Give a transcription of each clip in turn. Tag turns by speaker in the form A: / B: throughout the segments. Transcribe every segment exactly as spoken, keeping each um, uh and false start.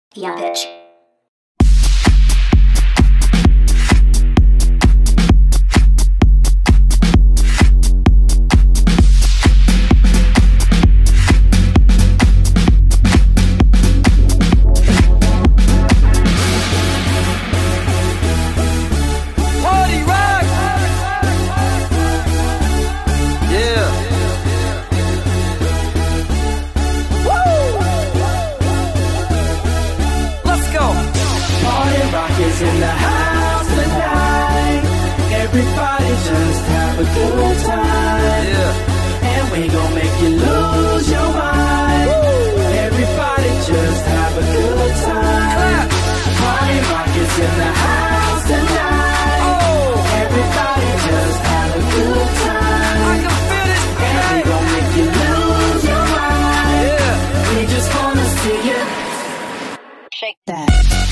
A: Yeah, bitch.
B: In the house tonight, everybody just have a good time. Yeah. And we gon' make you lose your mind. Woo. Everybody just have a good time. Party rock is in the house tonight. Oh. Everybody just have a good time. I can feel it. And we gon' make you lose your mind. Yeah. We just wanna see you
A: shake that.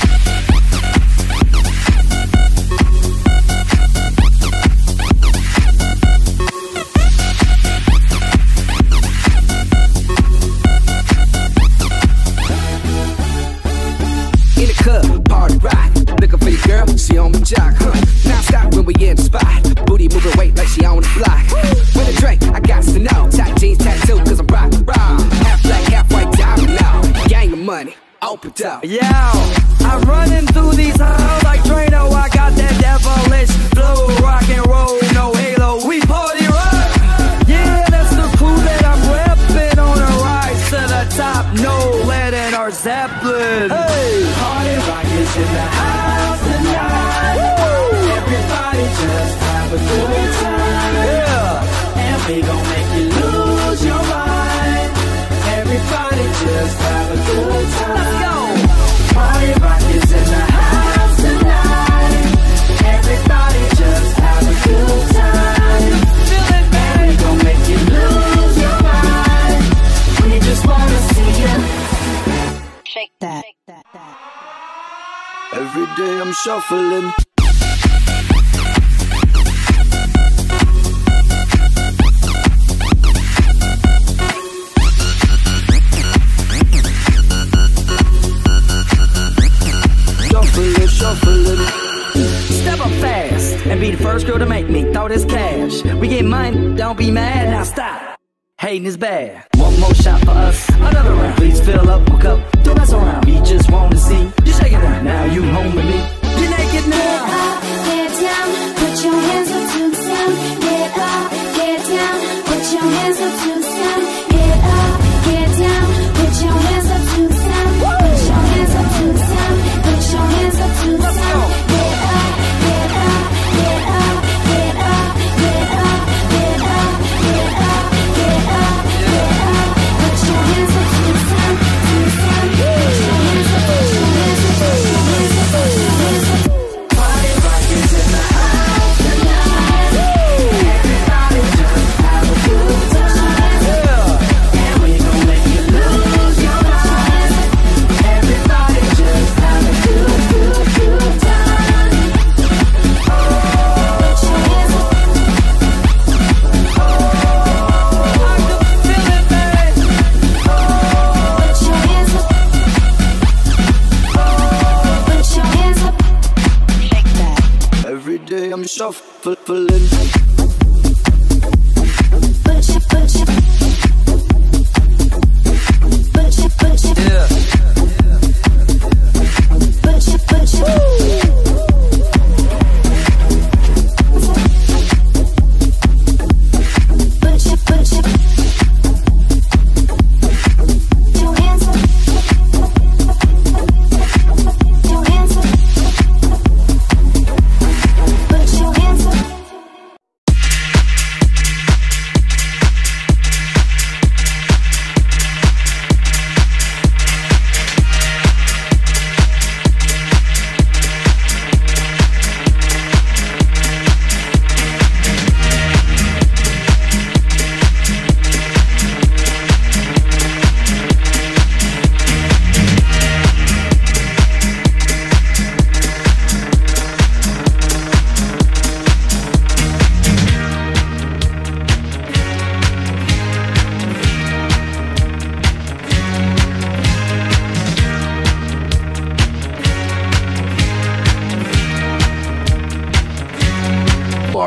C: Party rock, looking for your girl, she on the jock, huh? Now stop when we in the spot. Booty moving weight like she on the block. With a drink, I got to know. Tight jeans, tattoo, cause I'm rock, rock. Half black, half white, diamond now. Gang of money, open up.
B: Yo, I'm running through these halls like Drano. I got that devilish flow, rock and roll, no halo. We party rock. Yeah, that's the crew that I'm repping on a rise to the top. No lead in our Zeppelin. Hey, party rock is in the house tonight. Woo. Everybody just have a good time. Yeah, and we gon' make you lose your mind. Everybody just have a good time. Let's go. Party rock is in the house tonight. Everybody just have a good time. Feel it, man. And we gon' make you lose your mind. We just wanna see you
A: shake that.
C: Every day I'm shuffling. Shuffling, shuffling.
B: Step up fast and be the first girl to make me throw this cash. We get money, don't be mad, now stop. Hating is bad. One more shot for us, another round. Please fill up my cup, don't mess around. We just wanna see you shaking it. Now you home with me. You're naked now.
D: Get up, get down, put your hands up to the sound. Get up, get down, put your hands up to the sound. Get up, get down, put your hands up to the sound. Put your hands up to the sound. Put your hands up to the sound. Get up, get up, get up, get up, get up, get up, get up, get up, get up. Put your hands up to the sound, to the sound. Put your hands up, put your hands up, put your hands up, put your hands up.
B: Party rock is in the house tonight. Everybody just have a good time. Yeah. And we gon' make you lose your mind. Everybody just have a good, good, good time. Oh, put your hands up. Oh, I can feel it, baby. Oh,
D: Put your hands up.
B: oh.
D: Put your hands up.
A: Shake that.
C: Every day I'm shuffling.
D: Put your, put your, put your, put your,
B: Yeah.
D: put your, put your. Put your, put your. Your hands up. Your hands up. Put your hands up.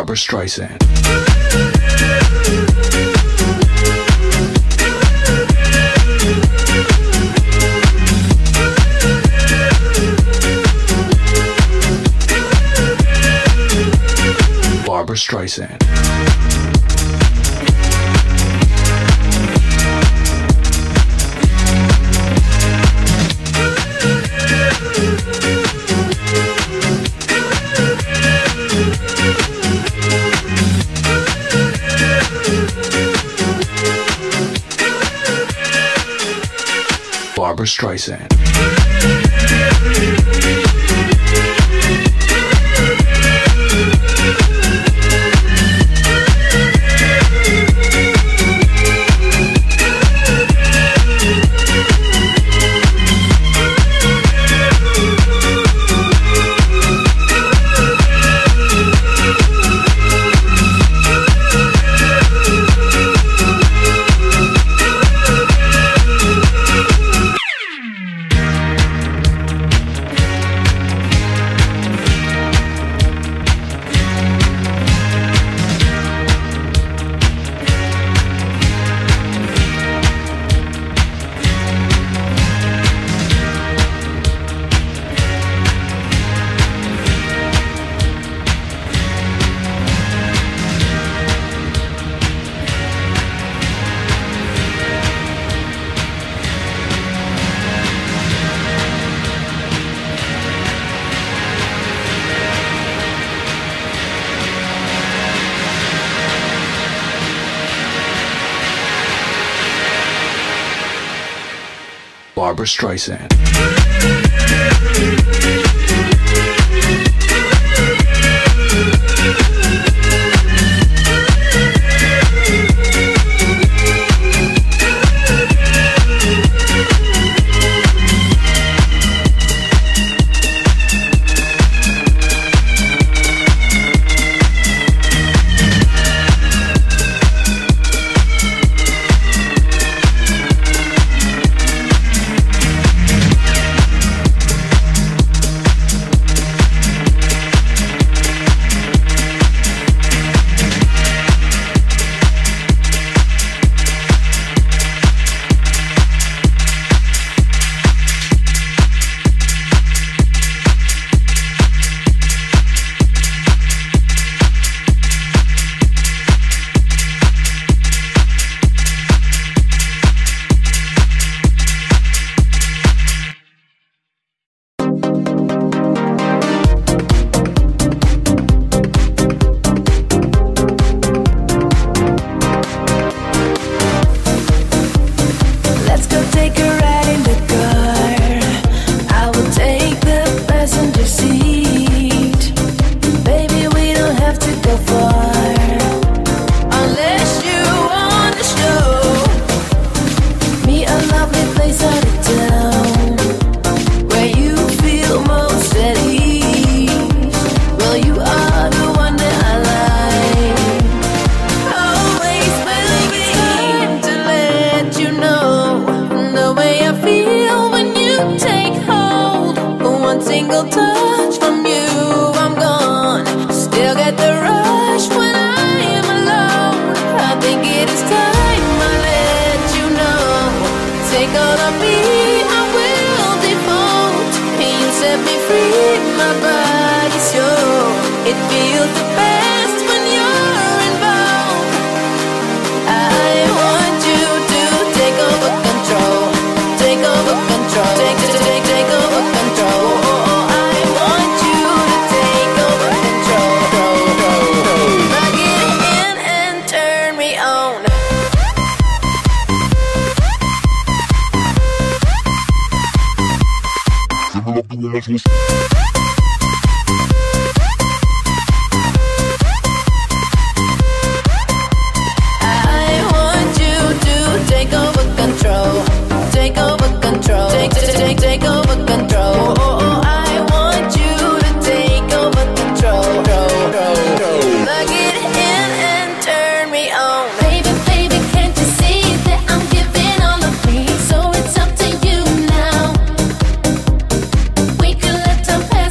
E: Barbra Streisand. Barbra Streisand. Barbra Streisand. Barbra Streisand.
D: We can let time pass.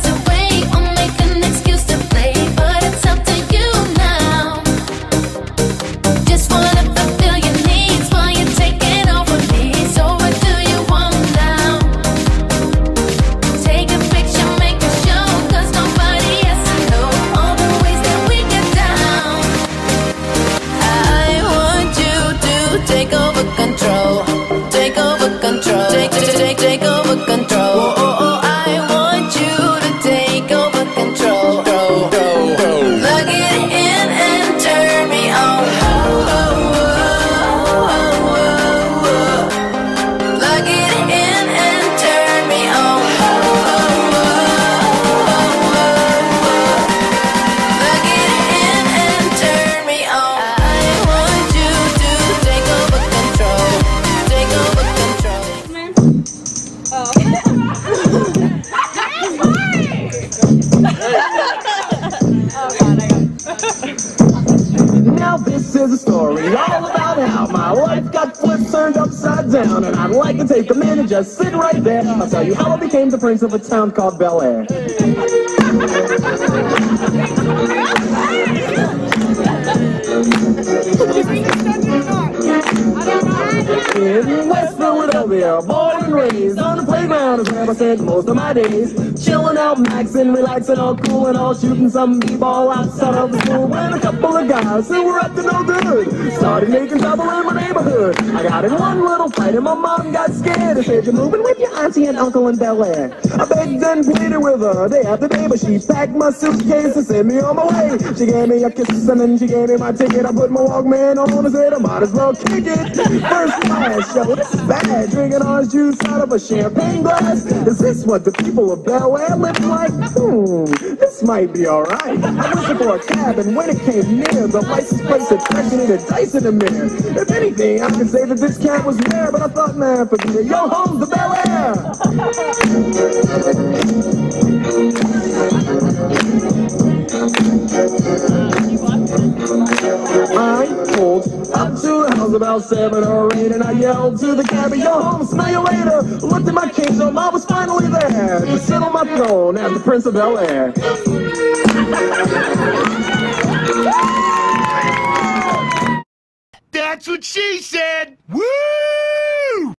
F: is a story all about how my life got flipped, turned upside down, and I'd like to take a minute, just sit right there. I'll tell you how I became the prince of a town called Bel Air. In West Philadelphia, born and raised on the playground is where I spent most of my days. Chilling out, maxing, relaxing, all cool and all, shooting some b-ball outside of the school. When a couple of guys who were up to no good started making trouble in my neighborhood. I got in one little fight and my mom got scared and said, "You're moving with your auntie and uncle in Bel Air." I begged and pleaded with her day after day, but she packed my suitcase and sent me on my way. She gave me a kiss and then she gave me my ticket. I put my Walkman on and said I might as well kick it. First class show, this is bad. Drinking orange juice out of a champagne glass. Is this what the people of Bel Air live like? Hmm, this might be alright. I whistled for a cab and when it came near, the license plate said crashing in a dice in the mirror. If anything, I could say that this cab was rare, but I thought, man, forget it. Yo, home's the Bel Air. I pulled up to the house about seven or eight, and I yelled to the cabbie, "Yo, home, smell you later." Looked at my kingdom, I was finally there to sit on my throne as the Prince of Bel Air.
G: That's what she said. Woo!